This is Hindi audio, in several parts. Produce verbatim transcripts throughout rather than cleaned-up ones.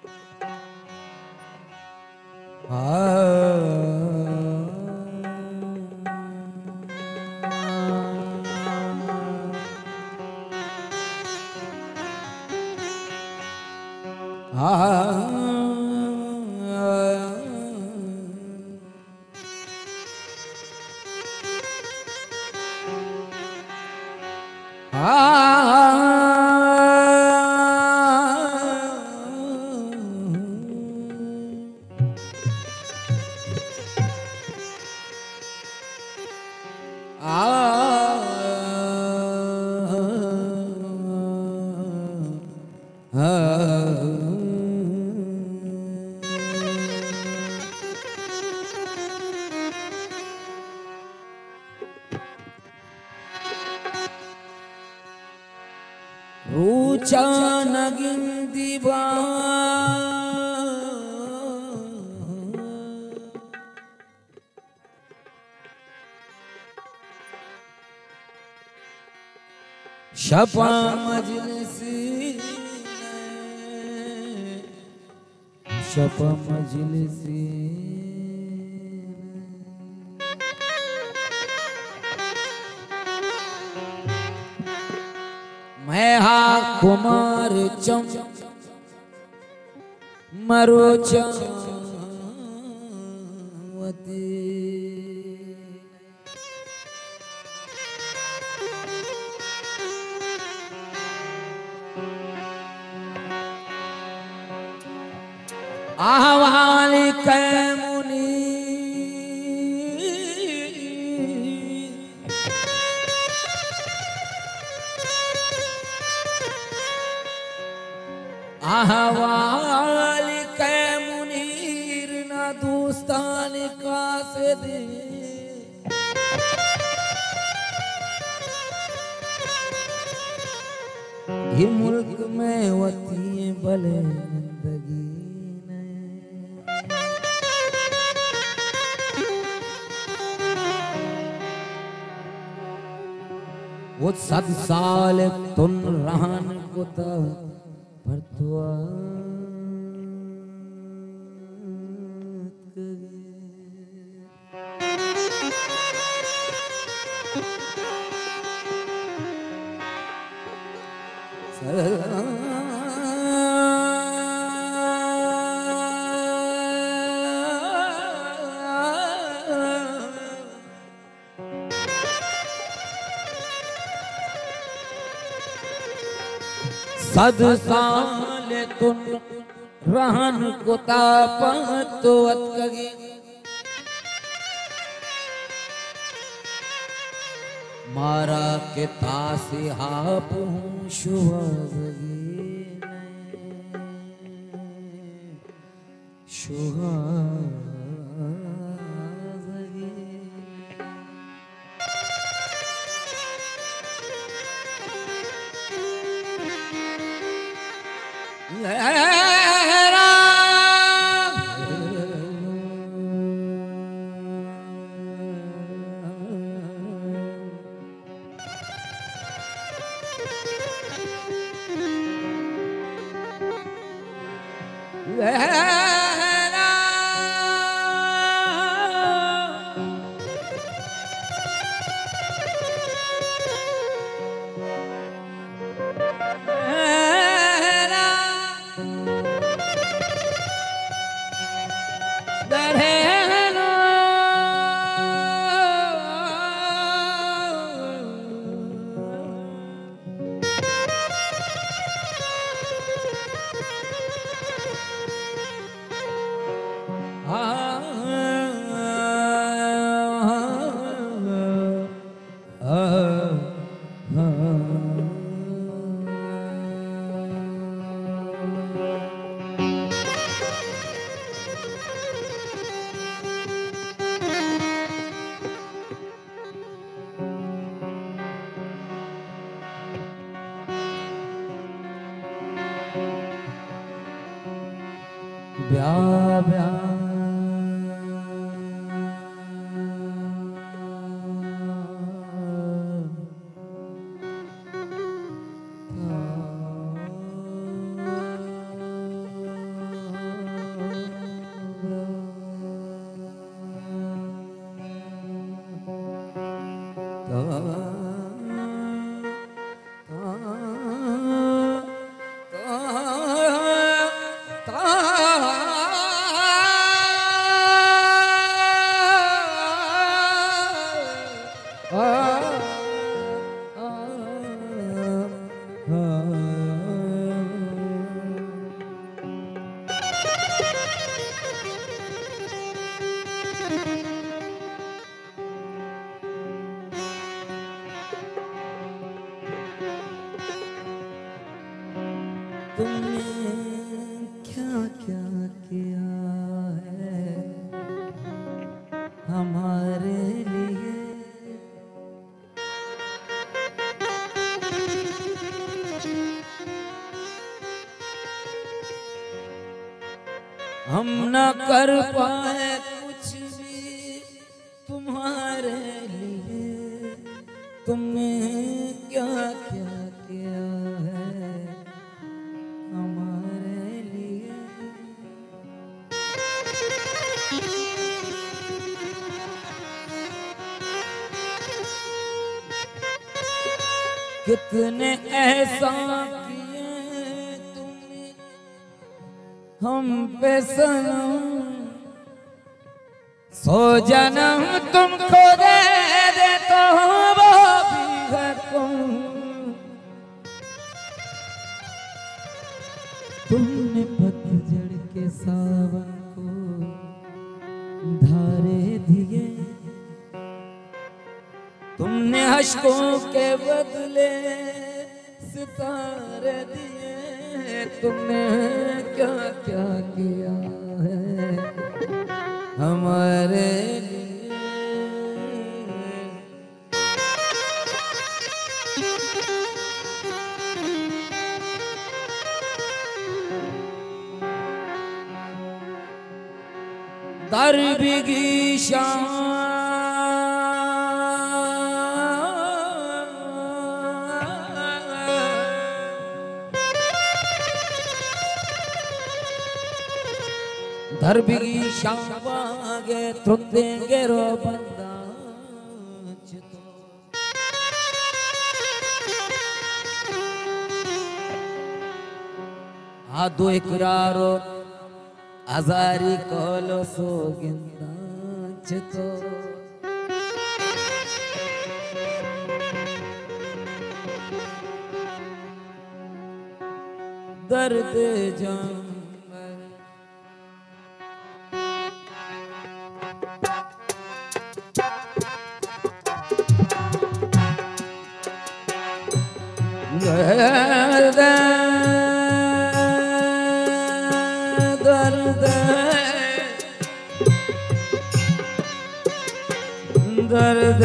शपा मजलिसी शपा मजलिसी मैं हा कुमार चम मरो चवती आहवाली कैमुनी आहवाली कैमुनीर ना दोस्तान का से दे ये मुल्क में वती भले जिंदगी वो सद साल तुन रहन को पर दुआ सद साल तुन रहन को तापतुवत कगी मारा के तासी हाप हूँ शुभागी शुभागी ब्याह ब्याह तुमने क्या क्या किया है हमारे लिए, हम न कर पाए कुछ भी तुम्हारे लिए। तुमने क्या क्या किया है हमारे लिए। कितने एहसान किए तुमने हम पे सनम, सौ जन्म तुमको दे दे तो वो भी है तुम। तुमने पतझड़ के सावन को धारे दिए, तुमने अश्कों के बदले सितारे दिए। तुमने क्या क्या किया है हमारे लिए। दर बिगी शाम दर बिगी शावागे त्रुदेंगे रो बंदा आदो इकरारो आजारी कोलो सोगिंदा चितो। दर्द जान दर्द दर्द दर्द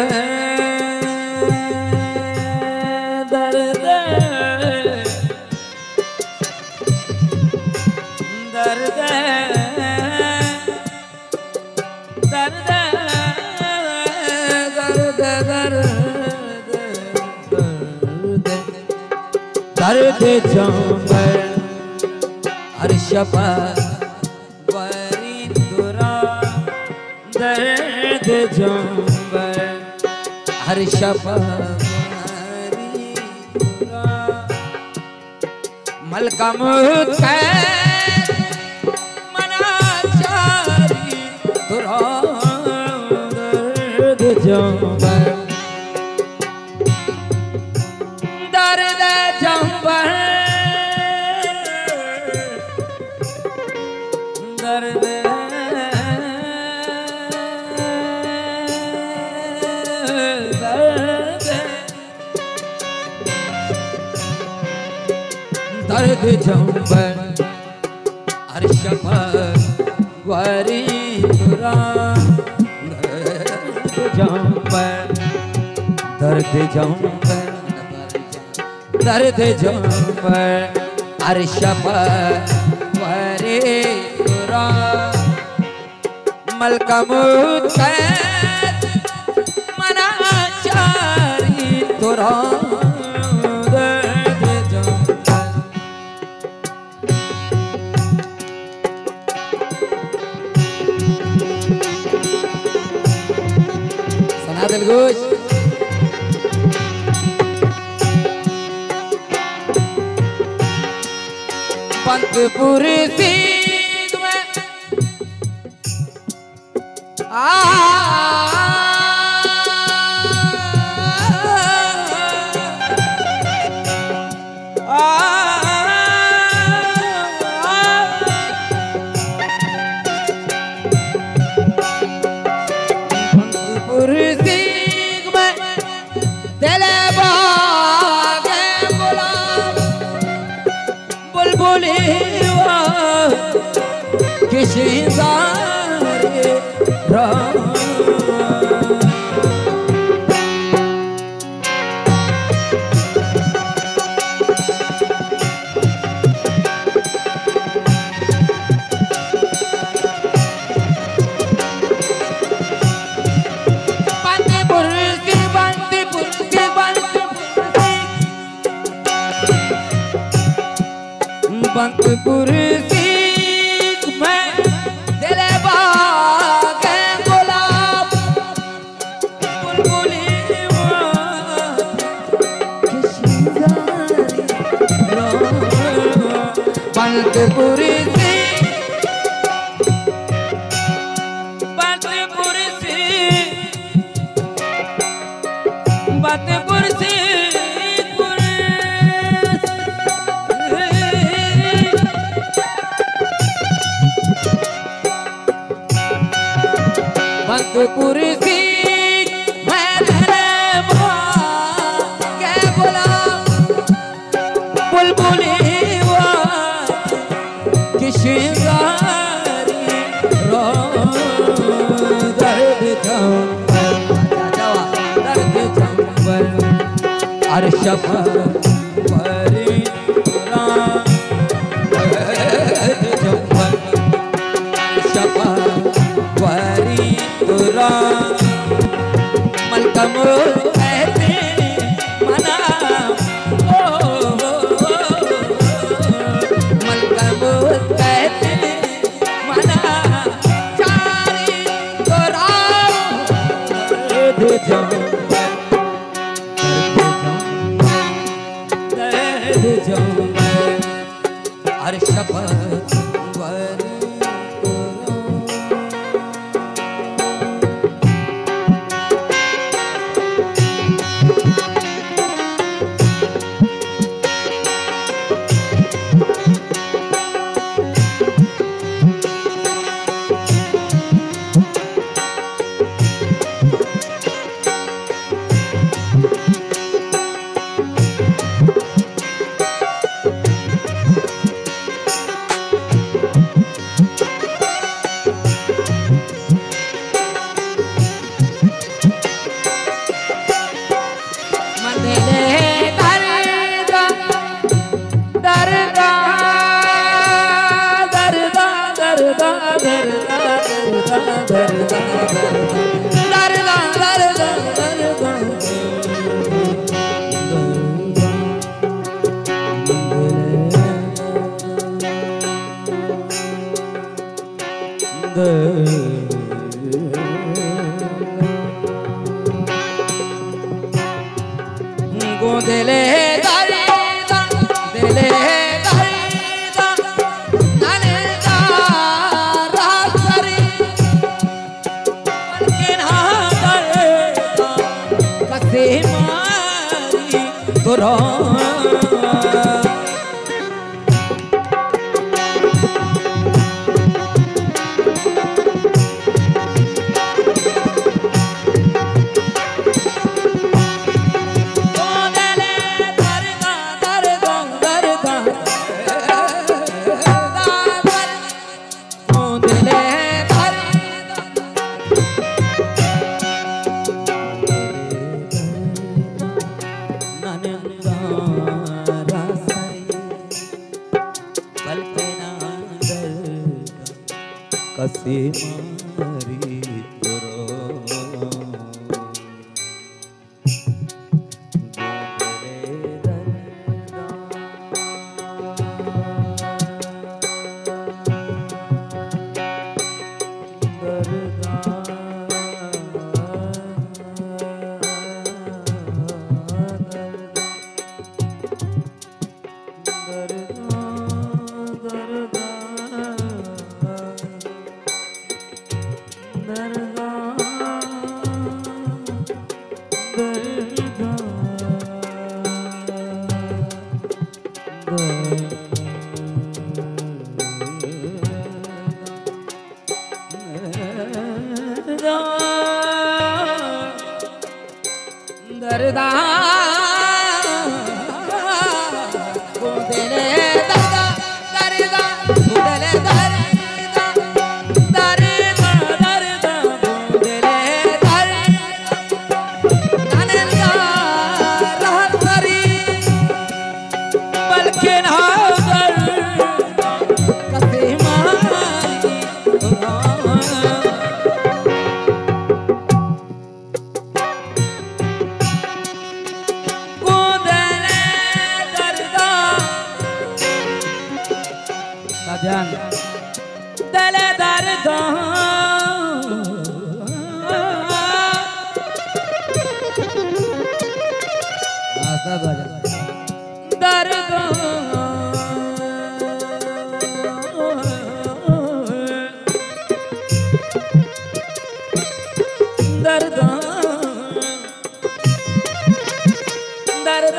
दर्द दर्द दर्द दर्द जांबर अर्श पर वरिंदुरा। दर्द जांबर अर्श पर वरिंदुरा। मलकम कैद मनाचारी तुरा। दर्द जांबर दर्द जांबर दर्द दर्द जांबर अर्श पर वरिंदुरा। दर्द जांबर दर्द जांबर दर्द जांबर अर्श पर वरिंदुरा। मलकम कैद मनाचारी तुरा। दर्द जांबर सना दिलगोश पंतपुर सीध में आ बुलबुली किसी सारे बंक कुर्सी में दिले बागे गुलाब बुलबुली किसी बंक कुर्सी बंक कुर्सी बंक कुर्सी कुर्सी मैं तेरे भागे गुलाब बुलबुली किसी गारी रो दर्द जंगल दर्द जंगल अरशब परी दर्द जंगल अरशब परी मलकम कहते मना ओ मलकम कहते मना चारी तोरा दे जाऊं दे जाऊं हर शब्द दिले दरिदा दिले दरिदा नने दा रासरी लेकिन दरिदा कसे मारी तोरा कसे मारी तोरो दरदा को दिले दरदा के नागर कसे मारी कूदले दर्दा साजन दले दर्दा दर्द दर्द दर्द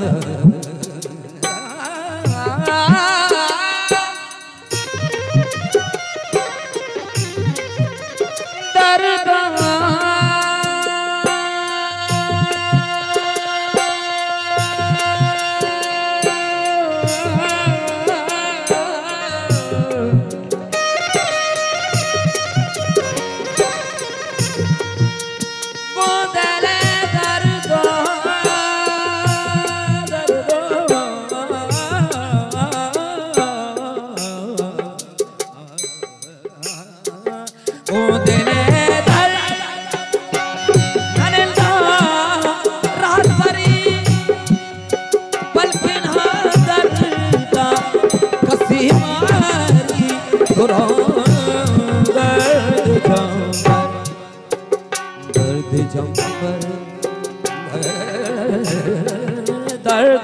दर्द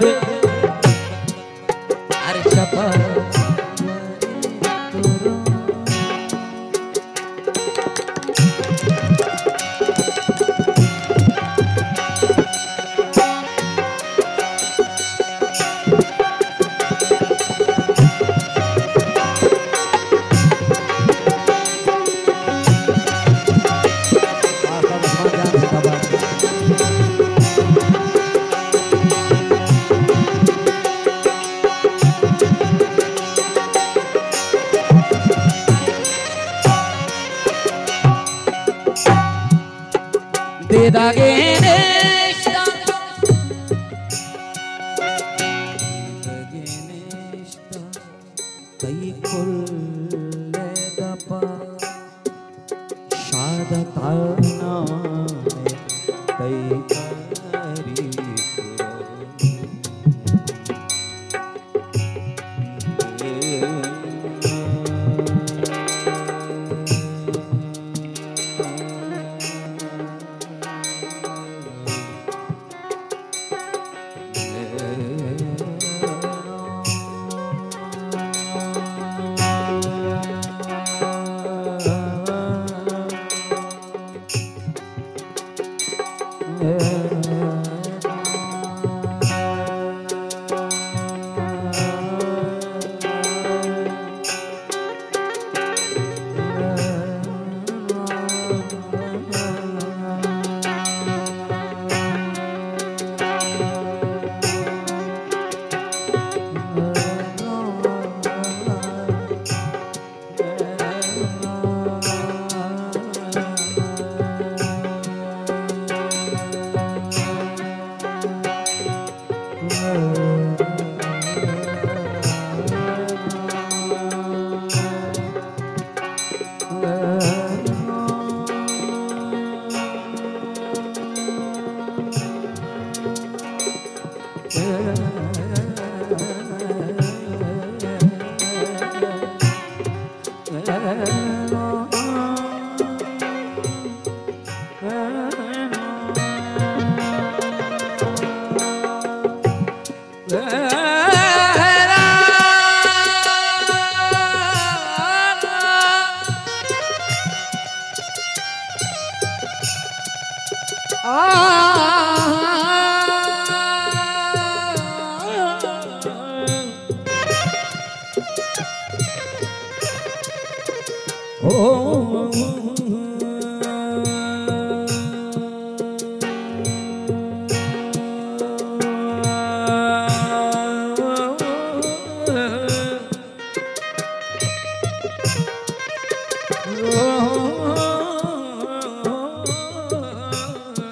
अरे छपा Dage neshta Dage neshta Kai kulle dapa Shada tarna Kai kari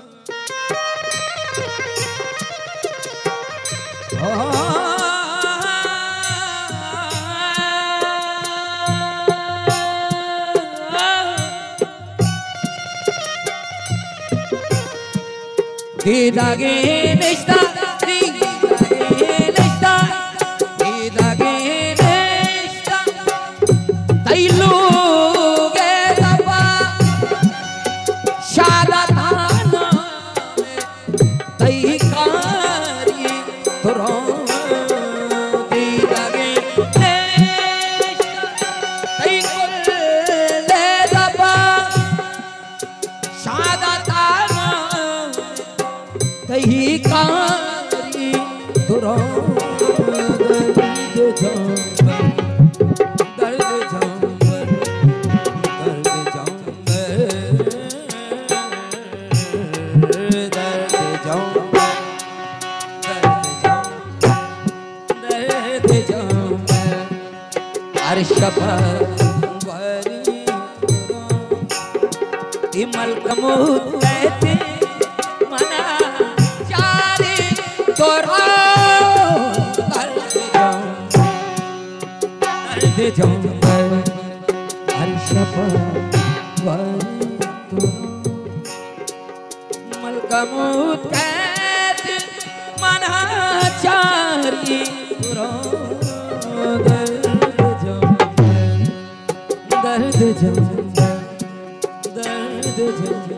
Oh Didage nishta, didage nishta, didage nishta. Tailu ge tapa, shadatana me, tai kari thoro. Didage nishta, tai kulle tapa, shadatana. कहीं कारी दुरो दर्द जाऊंगर दर्द जाऊंगर दर्द जाऊंगर दर्द जाऊंगर दर्द जाऊंगर अर्श पर वरी इमल कमूत कहते मना दर्द जाऊंगर अर्श पर मलकमूत कैद मनाचारी दर्द जाऊंगर दर्द जाऊंगर दर्द जाऊंगर